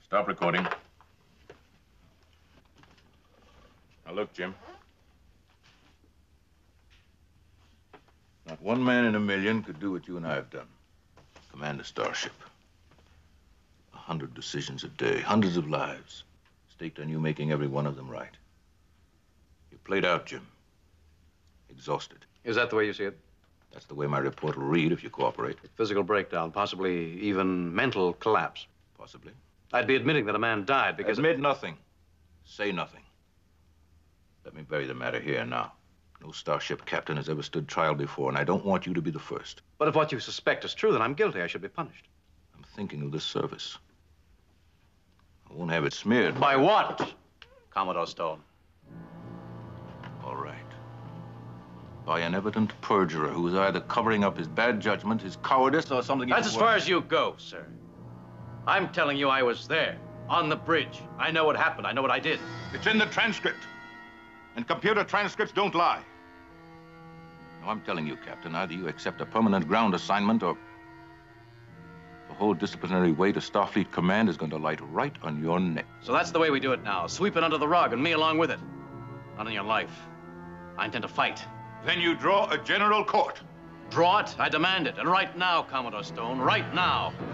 Stop recording. Now look, Jim. Not one man in a million could do what you and I have done. Command a starship. 100 decisions a day, hundreds of lives, staked on you making every one of them right. You played out, Jim. Exhausted. Is that the way you see it? That's the way my report will read if you cooperate. Physical breakdown, possibly even mental collapse. Possibly. I'd be admitting that a man died because... Admit nothing. Say nothing. Let me bury the matter here now. No starship captain has ever stood trial before, and I don't want you to be the first. But if what you suspect is true, then I'm guilty. I should be punished. I'm thinking of this service. I won't have it smeared. By what, Commodore Stone? All right. By an evident perjurer who is either covering up his bad judgment, his cowardice, or something... That's as far as you go, sir. I'm telling you I was there, on the bridge. I know what happened. I know what I did. It's in the transcript. And computer transcripts don't lie. Now, I'm telling you, Captain, either you accept a permanent ground assignment or the whole disciplinary weight of Starfleet Command is going to light right on your neck. So that's the way we do it now. Sweep it under the rug, and me along with it. Not in your life. I intend to fight. Then you draw a general court. Draw it? I demand it. And right now, Commodore Stone, right now.